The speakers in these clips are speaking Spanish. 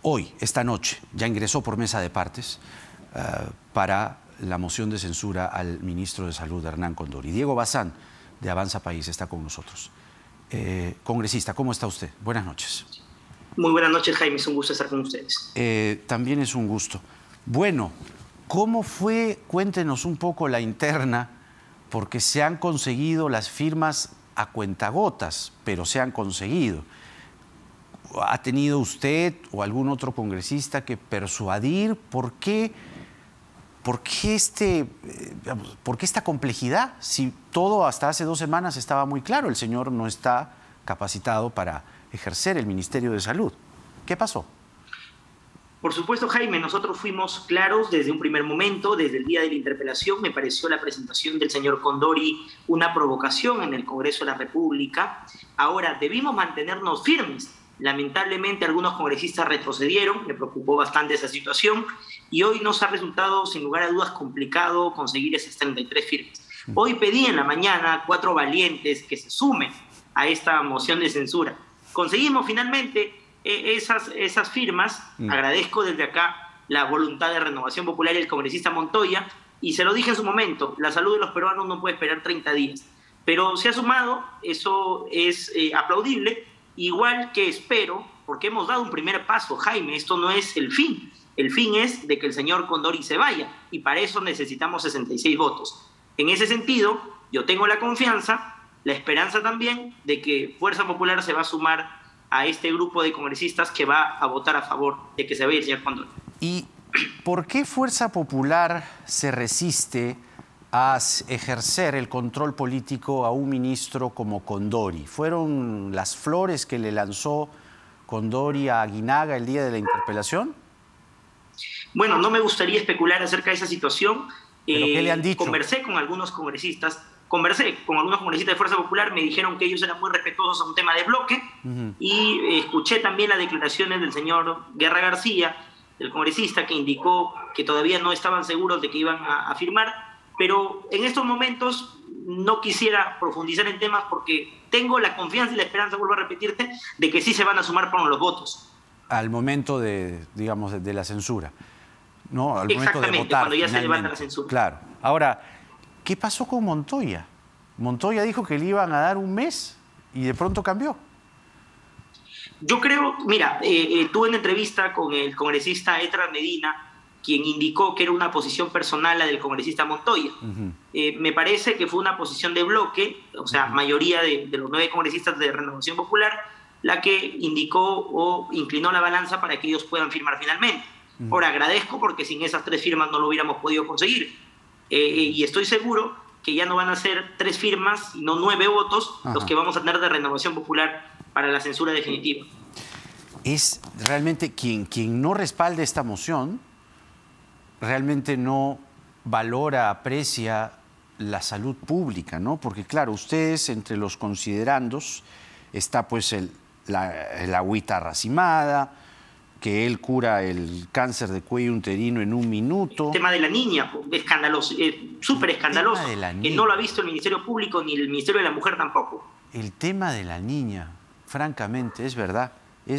hoy, esta noche, ya ingresó por mesa de partes para la moción de censura al ministro de Salud, Hernán Condori. Diego Bazán, de Avanza País, está con nosotros. Congresista, ¿cómo está usted? Buenas noches. Muy buenas noches, Jaime. Es un gusto estar con ustedes. También es un gusto. Bueno, ¿cómo fue? Cuéntenos un poco la interna, porque se han conseguido las firmas a cuentagotas, pero se han conseguido. ¿Ha tenido usted o algún otro congresista que persuadir? ¿Por qué esta complejidad? Si todo hasta hace 2 semanas estaba muy claro, el señor no está capacitado para ejercer el Ministerio de Salud. ¿Qué pasó? Por supuesto, Jaime, nosotros fuimos claros desde un primer momento, desde el día de la interpelación. Me pareció la presentación del señor Condori una provocación en el Congreso de la República. Ahora, debimos mantenernos firmes. Lamentablemente, algunos congresistas retrocedieron, me preocupó bastante esa situación, y hoy nos ha resultado, sin lugar a dudas, complicado conseguir esas 33 firmas. Hoy pedí en la mañana 4 valientes que se sumen a esta moción de censura. Conseguimos finalmente esas firmas. Agradezco desde acá la voluntad de Renovación Popular y el congresista Montoya, y se lo dije en su momento, la salud de los peruanos no puede esperar 30 días. Pero se ha sumado, eso es aplaudible, igual que espero, porque hemos dado un primer paso, Jaime, esto no es el fin. El fin es de que el señor Condori se vaya, y para eso necesitamos 66 votos. En ese sentido, yo tengo la confianza, la esperanza también de que Fuerza Popular se va a sumar a este grupo de congresistas que va a votar a favor de que se vaya el señor Condori. ¿Y por qué Fuerza Popular se resiste a ejercer el control político a un ministro como Condori? ¿Fueron las flores que le lanzó Condori a Aguinaga el día de la interpelación? Bueno, no me gustaría especular acerca de esa situación. ¿Pero qué le han dicho? Conversé con algunos congresistas de Fuerza Popular, me dijeron que ellos eran muy respetuosos a un tema de bloque, y escuché también las declaraciones del señor Guerra García, el congresista, que indicó que todavía no estaban seguros de que iban a firmar, pero en estos momentos no quisiera profundizar en temas porque tengo la confianza y la esperanza, vuelvo a repetirte, de que sí se van a sumar con los votos. Al momento de la censura, ¿no? Al momento de votar, cuando ya finalmente se levanta la censura. Claro. Ahora, ¿qué pasó con Montoya? Montoya dijo que le iban a dar 1 mes y de pronto cambió. Yo creo, mira, tuve una entrevista con el congresista Etran Medina, quien indicó que era una posición personal la del congresista Montoya. Me parece que fue una posición de bloque, o sea, mayoría de los 9 congresistas de Renovación Popular, la que indicó o inclinó la balanza para que ellos puedan firmar finalmente. Ahora, agradezco porque sin esas 3 firmas no lo hubiéramos podido conseguir. Y estoy seguro que ya no van a ser 3 firmas, sino 9 votos los que vamos a tener de Renovación Popular para la censura definitiva. Es realmente quien no respalde esta moción, realmente no valora, aprecia la salud pública, ¿no? Porque claro, ustedes entre los considerandos está pues la agüita racimada, que él cura el cáncer de cuello uterino en 1 minuto. El tema de la niña, escandaloso, súper escandaloso, que no lo ha visto el Ministerio Público ni el Ministerio de la Mujer tampoco. El tema de la niña, francamente, es verdad.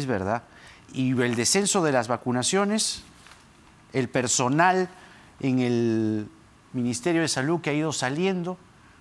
Y el descenso de las vacunaciones, el personal en el Ministerio de Salud que ha ido saliendo,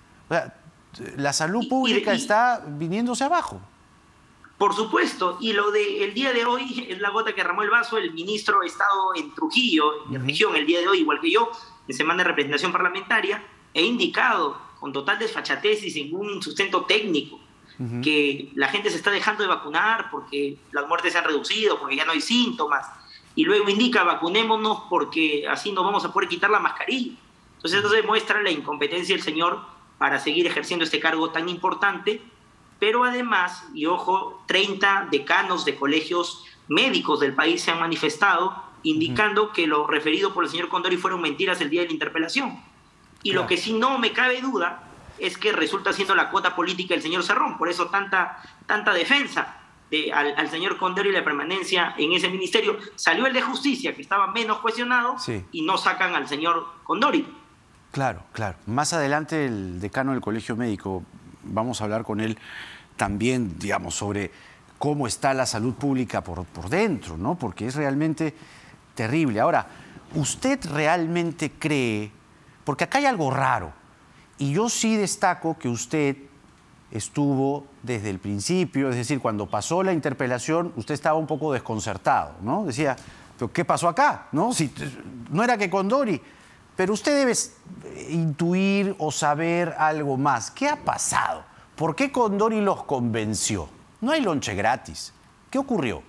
la salud pública está viniéndose abajo. Por supuesto, y lo del día de hoy es la gota que derramó el vaso. El ministro ha estado en Trujillo, en la región, el día de hoy, igual que yo, en semana de representación parlamentaria, he indicado con total desfachatez y sin un sustento técnico que la gente se está dejando de vacunar porque las muertes se han reducido, porque ya no hay síntomas, y luego indica vacunémonos porque así nos vamos a poder quitar la mascarilla. Entonces eso demuestra la incompetencia del señor para seguir ejerciendo este cargo tan importante. Pero además, y ojo, 30 decanos de colegios médicos del país se han manifestado indicando que lo referido por el señor Condori fueron mentiras el día de la interpelación. Y claro, lo que sí no me cabe duda es que resulta siendo la cuota política del señor Cerrón. Por eso tanta defensa al señor Condori y la permanencia en ese ministerio. Salió el de Justicia, que estaba menos cuestionado, y no sacan al señor Condori. Claro. Más adelante el decano del Colegio Médico, vamos a hablar con él también, digamos, sobre cómo está la salud pública por dentro, ¿no? Porque es realmente terrible. Ahora, ¿usted realmente cree? Porque acá hay algo raro. Y yo sí destaco que usted estuvo desde el principio, es decir, cuando pasó la interpelación, usted estaba un poco desconcertado, ¿no? Decía, ¿pero qué pasó acá? ¿No? Si, no era que Condori. Pero usted debe intuir o saber algo más. ¿Qué ha pasado? ¿Por qué Condori los convenció? No hay lonche gratis. ¿Qué ocurrió?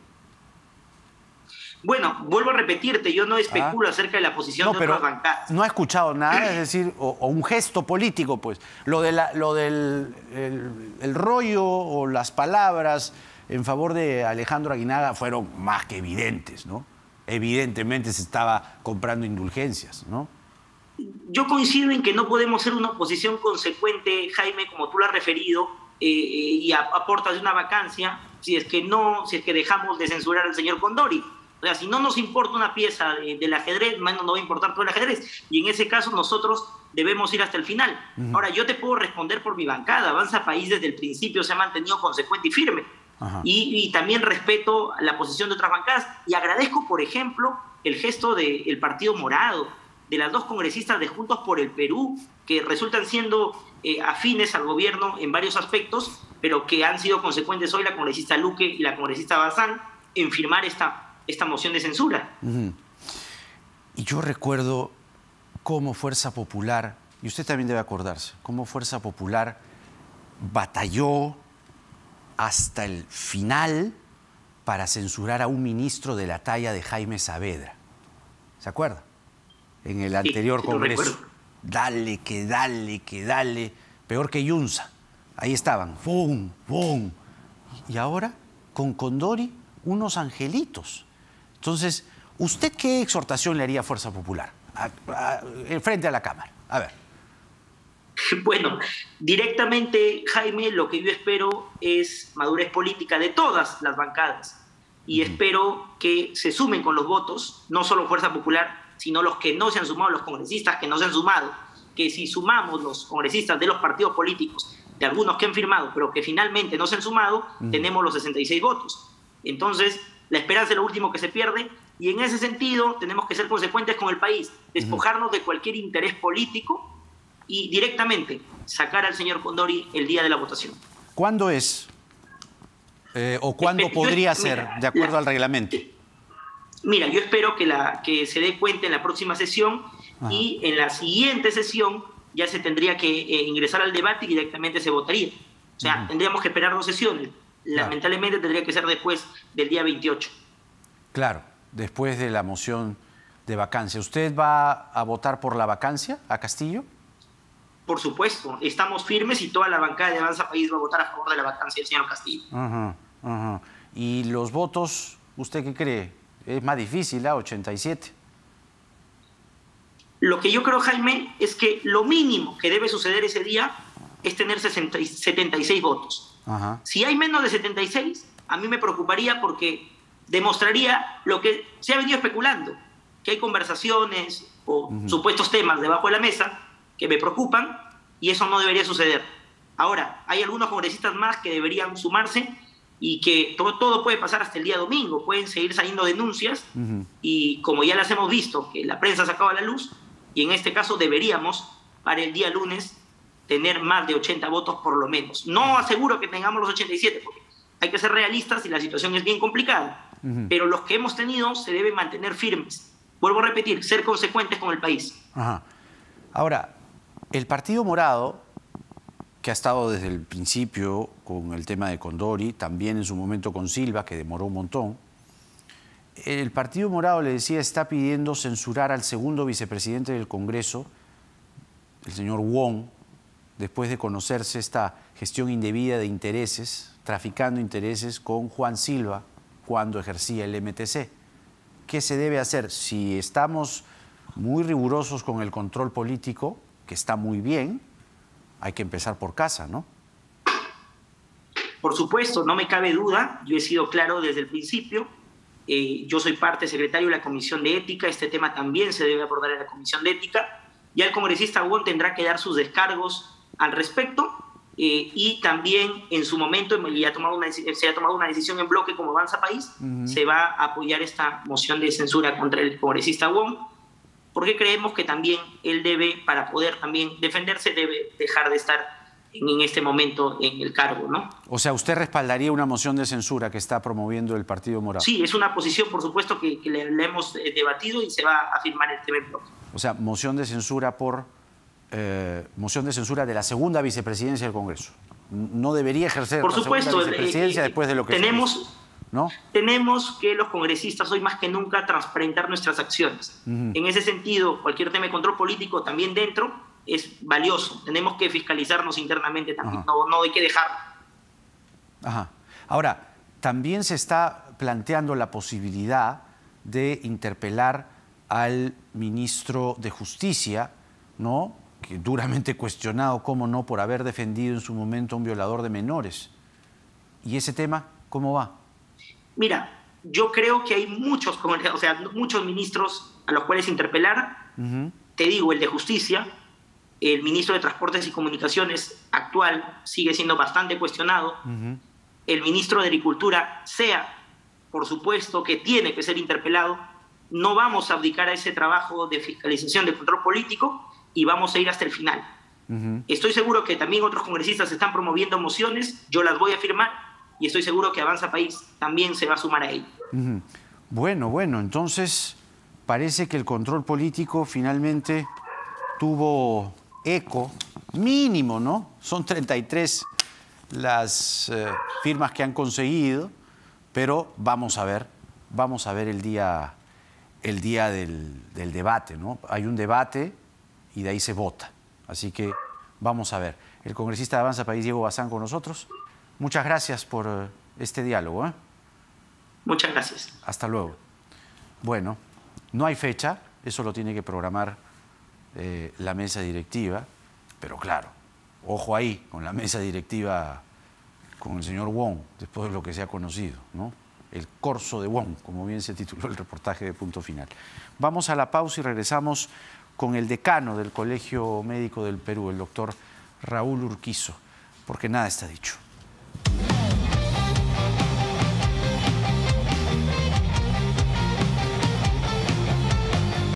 Bueno, vuelvo a repetirte, yo no especulo acerca de la posición de otras bancadas. No ha escuchado nada, es decir, o un gesto político, pues. Lo del el rollo o las palabras en favor de Alejandro Aguinaga fueron más que evidentes, ¿no? Evidentemente se estaba comprando indulgencias, ¿no? Yo coincido en que no podemos ser una oposición consecuente, Jaime, como tú lo has referido, y aportas una vacancia si es que dejamos de censurar al señor Condori. O sea, si no nos importa una pieza del ajedrez, menos nos va a importar todo el ajedrez. Y en ese caso nosotros debemos ir hasta el final. Ahora, yo te puedo responder por mi bancada. Avanza País desde el principio se ha mantenido consecuente y firme. Y también respeto la posición de otras bancadas. Y agradezco, por ejemplo, el gesto del Partido Morado, de las dos congresistas de Juntos por el Perú, que resultan siendo afines al gobierno en varios aspectos, pero que han sido consecuentes hoy, la congresista Luque y la congresista Bazán, en firmar esta moción de censura. Y yo recuerdo cómo Fuerza Popular, y usted también debe acordarse, cómo Fuerza Popular batalló hasta el final para censurar a un ministro de la talla de Jaime Saavedra. ¿Se acuerda? En el anterior Congreso. Dale, que dale, que dale. Peor que Yunza. Ahí estaban. ¡Fum! ¡Fum! Y ahora, con Condori, unos angelitos. Entonces, ¿usted qué exhortación le haría a Fuerza Popular? Frente a la Cámara. A ver. Bueno, directamente, Jaime, lo que yo espero es madurez política de todas las bancadas. Y espero que se sumen con los votos, no solo Fuerza Popular, sino los que no se han sumado, los congresistas que no se han sumado, que si sumamos los congresistas de los partidos políticos, de algunos que han firmado, pero que finalmente no se han sumado, tenemos los 66 votos. Entonces, la esperanza es lo último que se pierde, y en ese sentido tenemos que ser consecuentes con el país, despojarnos de cualquier interés político y directamente sacar al señor Condori el día de la votación. ¿Cuándo es? ¿O cuándo podría ser, de acuerdo al reglamento? Mira, yo espero que se dé cuenta en la próxima sesión y en la siguiente sesión ya se tendría que ingresar al debate y directamente se votaría. O sea, tendríamos que esperar 2 sesiones. Lamentablemente tendría que ser después del día 28. Claro, después de la moción de vacancia. ¿Usted va a votar por la vacancia a Castillo? Por supuesto, estamos firmes y toda la bancada de Avanza País va a votar a favor de la vacancia del señor Castillo. ¿Y los votos, usted qué cree? Es más difícil, 87. Lo que yo creo, Jaime, es que lo mínimo que debe suceder ese día es tener 76 votos. Si hay menos de 76, a mí me preocuparía porque demostraría lo que se ha venido especulando, que hay conversaciones o supuestos temas debajo de la mesa que me preocupan y eso no debería suceder. Ahora, hay algunos congresistas más que deberían sumarse y que todo puede pasar hasta el día domingo, pueden seguir saliendo denuncias y como ya las hemos visto, que la prensa ha sacado a la luz, y en este caso deberíamos para el día lunes tener más de 80 votos por lo menos. No aseguro que tengamos los 87, porque hay que ser realistas y la situación es bien complicada, pero los que hemos tenido se deben mantener firmes. Vuelvo a repetir, ser consecuentes con el país. Ahora, el Partido Morado, que ha estado desde el principio con el tema de Condori, también en su momento con Silva, que demoró un montón, el Partido Morado, le decía, está pidiendo censurar al segundo vicepresidente del Congreso, el señor Wong, después de conocerse esta gestión indebida de intereses, traficando intereses con Juan Silva cuando ejercía el MTC. ¿Qué se debe hacer? Si estamos muy rigurosos con el control político, que está muy bien, hay que empezar por casa, ¿no? Por supuesto, no me cabe duda, yo he sido claro desde el principio, yo soy secretario de la Comisión de Ética, este tema también se debe abordar en la Comisión de Ética, ya el congresista Wong tendrá que dar sus descargos al respecto y también en su momento se ha tomado una decisión en bloque como Avanza País, se va a apoyar esta moción de censura contra el congresista Wong, porque creemos que también él debe, para poder también defenderse, debe dejar de estar en este momento en el cargo, ¿no? O sea, ¿usted respaldaría una moción de censura que está promoviendo el Partido Morado? Sí, es una posición, por supuesto, que la hemos debatido y se va a firmar el tema en bloque. O sea, moción de censura moción de censura de la segunda vicepresidencia del Congreso. No debería ejercer por la supuesto, segunda vicepresidencia después de lo que tenemos que los congresistas hoy más que nunca transparentar nuestras acciones. En ese sentido, cualquier tema de control político también dentro es valioso. Tenemos que fiscalizarnos internamente también, no hay que dejarlo. Ajá. Ahora, también se está planteando la posibilidad de interpelar al ministro de Justicia, ¿no?, que duramente cuestionado, cómo no, por haber defendido en su momento a un violador de menores. ¿Y ese tema cómo va? Mira, yo creo que hay muchos ministros a los cuales interpelar. Te digo, el de Justicia, el ministro de Transportes y Comunicaciones actual sigue siendo bastante cuestionado. El ministro de Agricultura, por supuesto que tiene que ser interpelado. No vamos a abdicar a ese trabajo de fiscalización, de control político, y vamos a ir hasta el final. Estoy seguro que también otros congresistas están promoviendo mociones, yo las voy a firmar, y estoy seguro que Avanza País también se va a sumar a ello. Bueno, entonces parece que el control político finalmente tuvo eco mínimo, ¿no? Son 33 las firmas que han conseguido, pero vamos a ver el día del debate, ¿no? Hay un debate y de ahí se vota. Así que vamos a ver. El congresista de Avanza País, Diego Bazán, con nosotros. Muchas gracias por este diálogo, ¿eh? Muchas gracias. Hasta luego. Bueno, no hay fecha, eso lo tiene que programar la mesa directiva, pero claro, ojo ahí con la mesa directiva, con el señor Wong, después de lo que se ha conocido, ¿no? El corso de Wong, como bien se tituló el reportaje de Punto Final. Vamos a la pausa y regresamos con el decano del Colegio Médico del Perú, el doctor Raúl Urquizo, porque nada está dicho.